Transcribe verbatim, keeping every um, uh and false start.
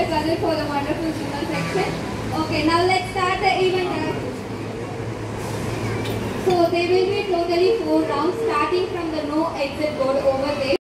mister Kadir for the wonderful junior section. Okay, now let's start the event. So there will be totally four rounds starting from the no exit board over there.